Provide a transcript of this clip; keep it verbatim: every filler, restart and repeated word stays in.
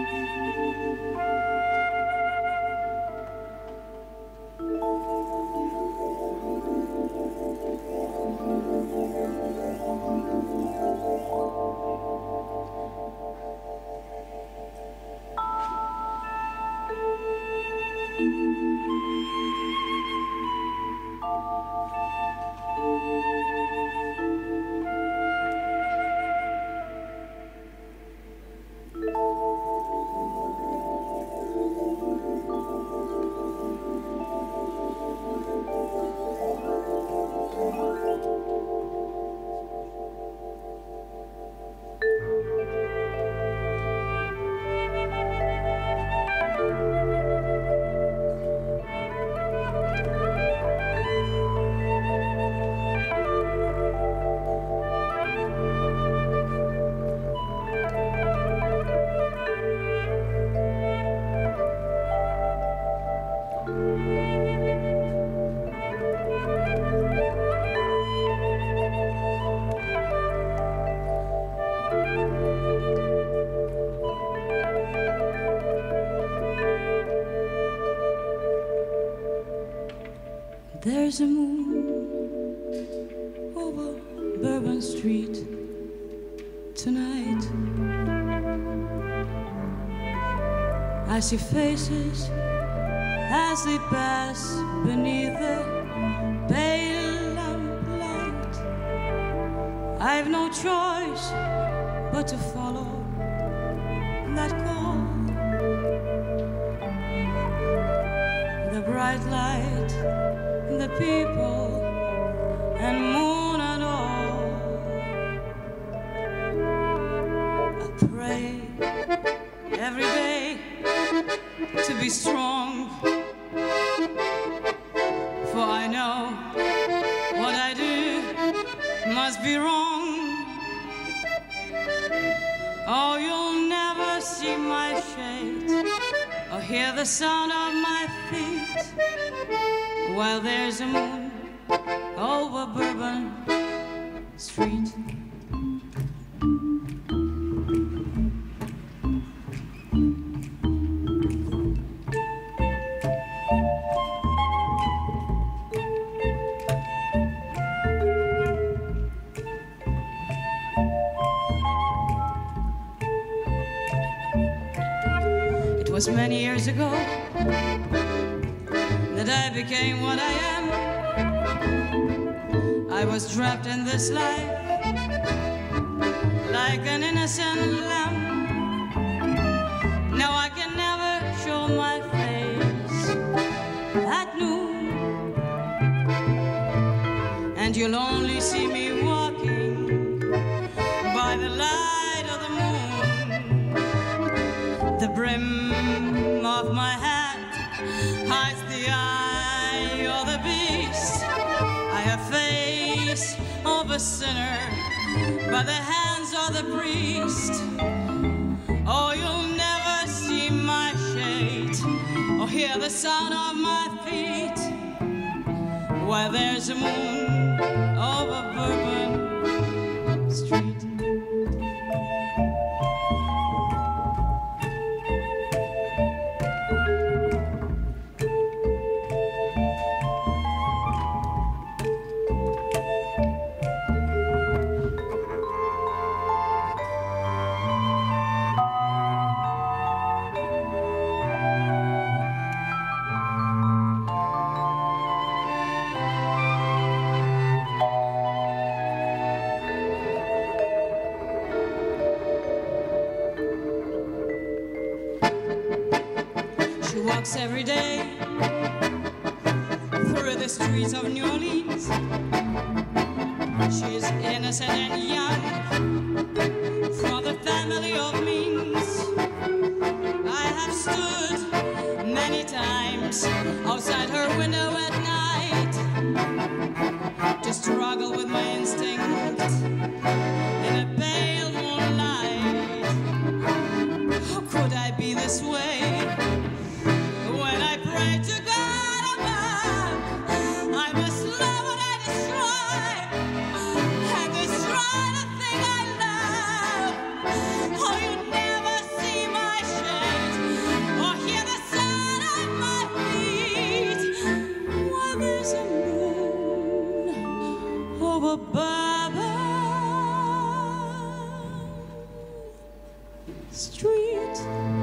There's a moon over Bourbon Street tonight. I see faces as they pass beneath the pale lamplight. I've no choice but to follow that call. The bright light, the people, and moon and all. I pray every day to be strong, for I know what I do must be wrong. Oh, you'll never see my shade or hear the sound of my feet while there's a moon over Bourbon Street. It was many years ago that I became what I am. I was trapped in this life like an innocent lamb. Now I can never show my face at noon, and you'll only see me walking by the light of the moon. The brim of my hat hides the eye of the beast. I have face of a sinner by the hands of the priest. Oh, you'll never see my shade or hear the sound of my feet while there's a moon over Bourbon Street. Every day through the streets of New Orleans, she's innocent and young, for the family of means. I have stood many times outside her window at night to struggle with my instinct in a pale moonlight. How could I be this way? When I pray to God above, I must love what I destroy, and destroy the thing I love. Oh, you never see my shame street.